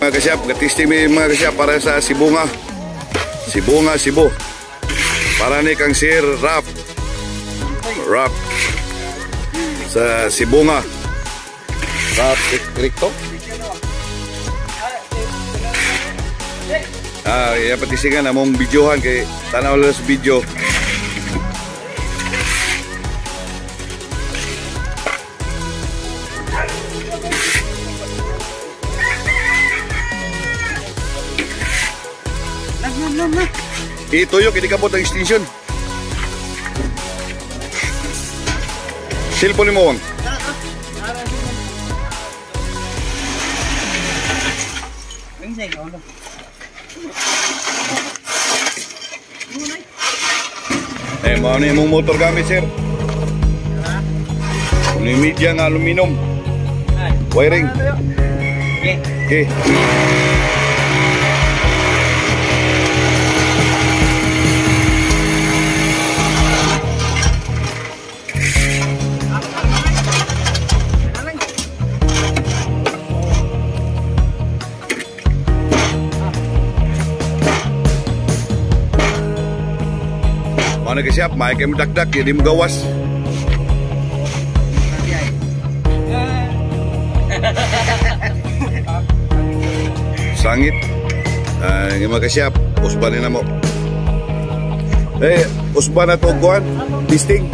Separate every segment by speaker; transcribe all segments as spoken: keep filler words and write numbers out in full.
Speaker 1: Mga kasyap, gatisting mi mga kasyap para sa Sibunga. Sibunga, Cebu. Para ni kang Sir Rap. Rap. Sa Sibunga. Rap Rikto. Ah, iya patisingan among videohan kay tanaw lang sa video. Ituyo, kini kapot ang extension. Cellphone mo, Wang. Eh, mau ni mong motor kami, sir. Ini media ng aluminum. Wiring. Okay. Mana kesiap, mai kayak mendak-dak ya di gawas. Sangit, ah, gimana kesiap, usbanin namo. Eh, usban atau kuan, listing.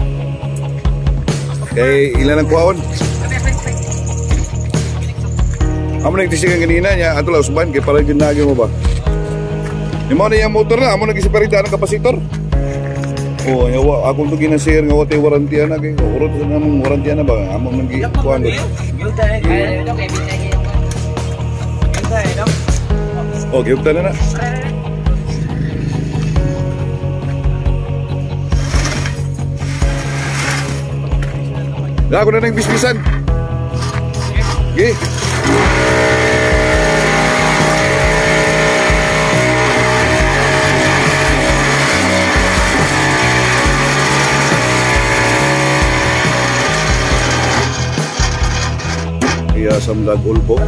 Speaker 1: Kayak ilan ang kuaon. Amo nagtisingan kanina niya, ato la usban kay para ginagi mo ba. Imo na yung motor na, amo nagiseparida ng kapasitor. Oh, yawa ako to ginasir nga wate warranty na kay urot sa namong warranty na ba amo man gi kuan do. Oh, gyud na na. Ya, ako na nang bisbisan. Gi. Asam lag ulbo.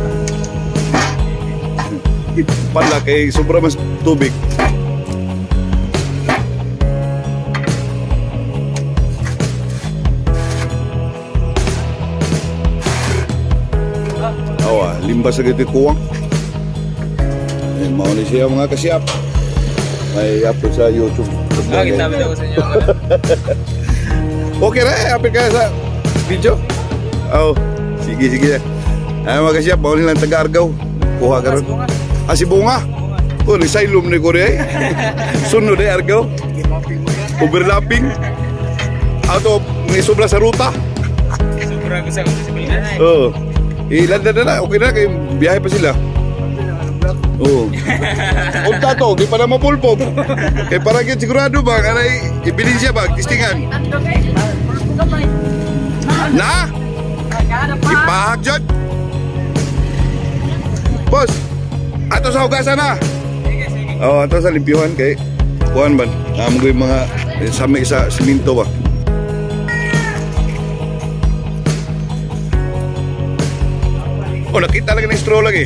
Speaker 1: Pala kay sobra mas tubig. Awa, limbas sa giti kuwang. Eh, mau ni siya mga kasyap. May upload sa YouTube.
Speaker 2: Ah, kita video ko sa inyo.
Speaker 1: Okay na, upload ka sa video. Oh, sige sige. Ay mga kasyap, bawal nilang taga-Argao. Kuha ka rin. Ah, Sibunga. Oh, ni Sailum ni Korea. Sunod eh, Argao. Overlapping. Ato, may sobra sa ruta.
Speaker 2: Sobra ko sa kusibilidad.
Speaker 1: Oo. Ilan na na, okay na, kaya biyahe pa sila. Oo. Unta to, di pa na mapulpog. Kaya parang yan sigurado ba, kanay, ibilinsya ba, tistingan. Na? Ipahag dyan. Boss, ato sa hugasan na.
Speaker 2: Sige, sige.
Speaker 1: Oh, ato sa limpyuhan kay kuan ban. Amo gyud mga sami sa siminto ba. Oh, nakita lagi ng straw lagi.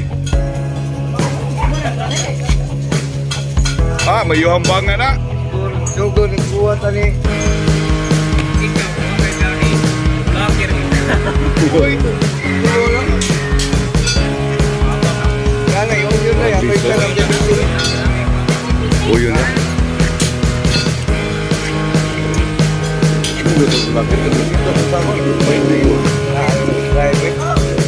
Speaker 1: Ah, may yuhambangan na.
Speaker 3: Dugo ni kuha tani.
Speaker 2: Ikaw, okay ka ni. Blocker kita.
Speaker 3: Uy, dugo lang. Kana yung yun na yan, may sarap na dito.
Speaker 1: Oh, yun na.
Speaker 3: Bakit ito dito sa sama? May na yun. Driveway.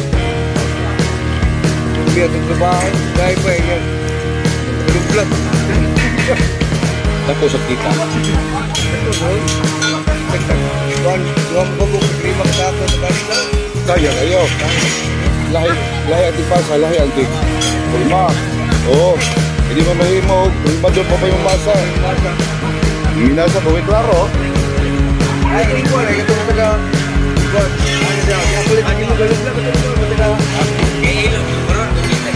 Speaker 3: Biya ito sa bahay. Driveway yan. Luplat.
Speaker 1: Tapos sa kita.
Speaker 3: Ito doon. Duwan, duwan ko kung lima ka sa kanila.
Speaker 1: Kaya kayo. Lahi, lahi ang tipasa, lahi ang tig. Kulma. Oo. Hindi mo mahimo. Kulma doon pa pa yung masa. Minasa pa, may klaro.
Speaker 3: Ay, hindi ko alam. Ito mo taga... Ano siya? Kaya kulit ang ilo. Galog lang. Ito mo taga...
Speaker 2: Kaya ilo, bro. Kumita.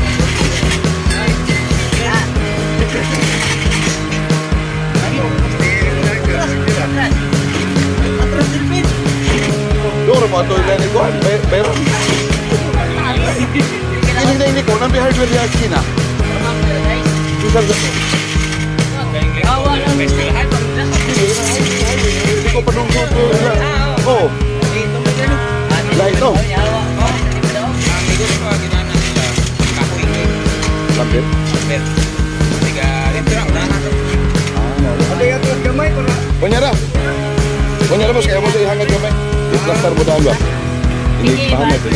Speaker 1: Doon mo ito ilan ito. Pero... Hindi, hindi ko. Nang bihar Albert di esquina. Susah satu. Hindi ko pa nung suto. Oh, lah itu. Lampir.
Speaker 3: Ada yang terus gamay ko na.
Speaker 1: Punyara. Punyara bos, kaya mo sa ihangat kami. Di plaster mo dahil ba? Ini pahamad ya.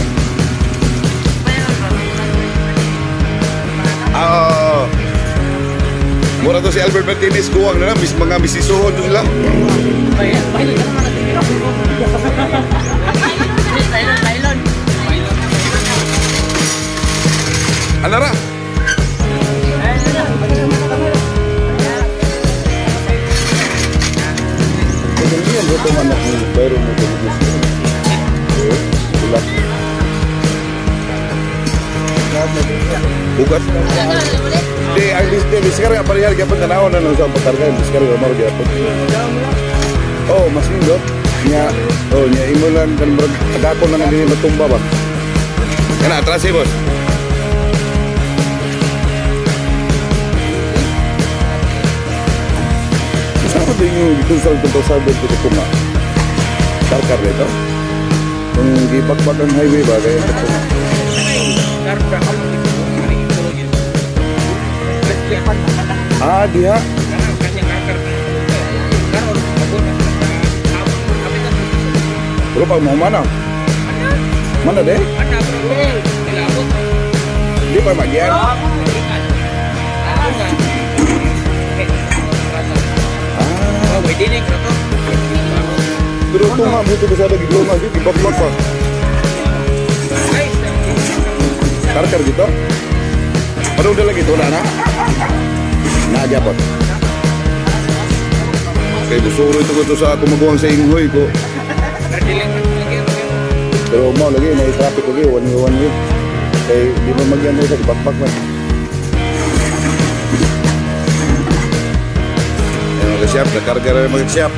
Speaker 1: Ah, mura to si Albert Martinez kuwang na lang, bis mga bisisuhon to sila. Alara. Kemudian betul anak baru mau begitu. Bulat. Bukan. Di agis di sekarang apa hari kita tanawan na sa patargan sekarang gamar dia apa. Oh, mas Indo. Nya oh nya imulan kan berkadakon na dini batumba ba. Kana atras eh, bos. Siapa din yung itusal tentang sabi ko ito ma. Karkar dito. Kung gibakbak ang highway ba kaya ito. Ah, dia. Bro, pag mau mana? Mana deh? Dia pa bagian. Ah. Terus tuh mah butuh bisa ada gitu lagi di bak-bak pak. Karkar gitu. Baru udah lagi tuh nana. Nah aja pot. Kayak busuro itu tuh sa aku maguang sa inghoy ko. Pero mau lagi may traffic lagi one way one way. Kaya di mo magyan sa bak-bak man. Siap, karkar mag-siap.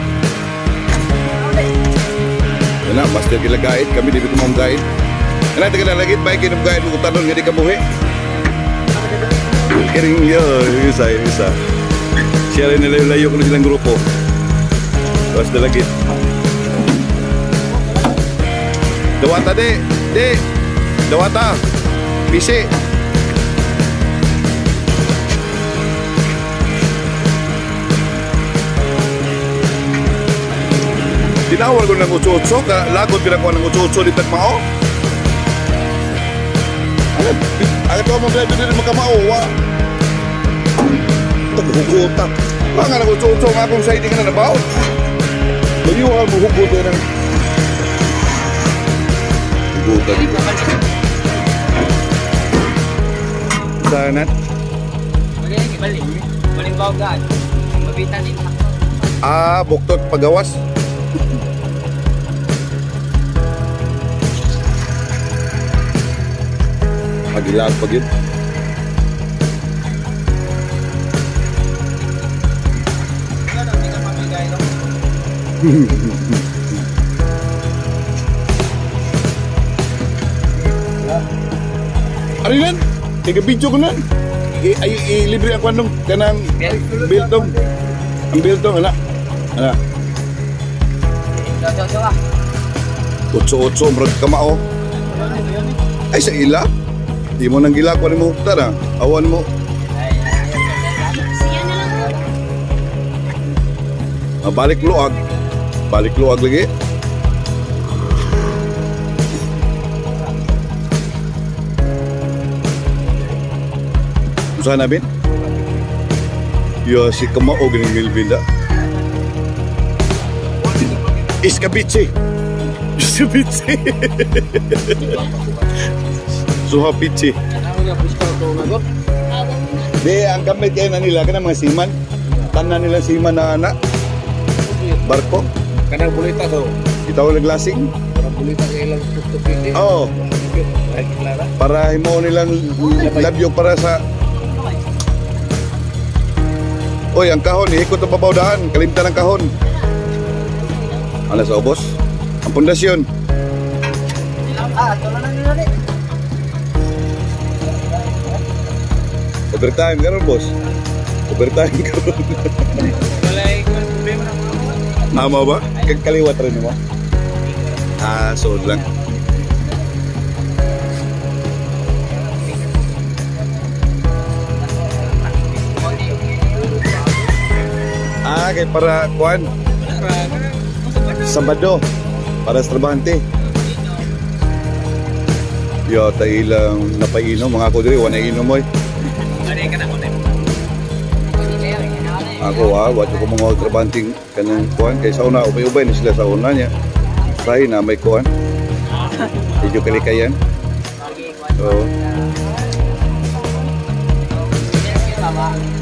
Speaker 1: Enak, pasti kita gait, kami di situ mau gait. Enak, kita lagi baik kita gait untuk tanun jadi kabuhe. Kering ya, bisa, bisa. Siapa ini layu kalau silang grupo. Terus ada lagi. Dewata deh, deh, dewata, bisi. Tinawal ko ng utso-utso, lagot pinagawa ng utso-utso di Tagmao. Agad, agad ko mo pwede din magkamao, wa. Taghugutak. Mga ng utso-utso nga akong sa hindi ka na nabaw. Mayuhan mo hugot yan ang... Hugutak. Sanat.
Speaker 2: Balik, balik bawag ka. Mabitan din.
Speaker 1: Ah, buktot pagawas. Magilag pag yun. Ano yan? Tiga-video ko na. I-libre ako anong kanang biltong. Ang biltong, anak. Anak. Utso-utso, marag kamao. Ay, sa ila. Di mo nang gila ko ni mo hukta na. Awan mo. Ah, balik luag. Balik luag lagi. Usaha namin? Ya, si kamao ganing milbinda. Iskabici. Iskabici. Suha pici. Di ang kamit kayo na nila kana mga siman. Tanan nila siman na anak. Barko.
Speaker 3: Kanang bulita to.
Speaker 1: Itaw naglasing.
Speaker 3: Kanang bulita kay ilang tuktok ini.
Speaker 1: Oh. Para himo nilang labyo para sa. Oy, ang kahon iikot ang babawdaan, kalimtan ang kahon. Ala sa ubos. Ang pundasyon.
Speaker 3: Ah, tulan na nila ni.
Speaker 1: Overtime karon boss. Overtime karon.
Speaker 2: Walay kung problema na mga.
Speaker 1: Amo ba? Kag kaliwat rin mo. Ah, so lang. Ah, kay para kuan. Sabado para sa trabahante. Yo, tayo ilang napainom. Mga ako diri, wala inom mo.
Speaker 2: Walay ka na ko na.
Speaker 1: Ako ha, wato ko mga trabahanting kanang kuan. Kaya sa una, ubay-ubay na sila sa una niya. Sahi na may kuan. Medyo kalikayan. So,
Speaker 2: Baba.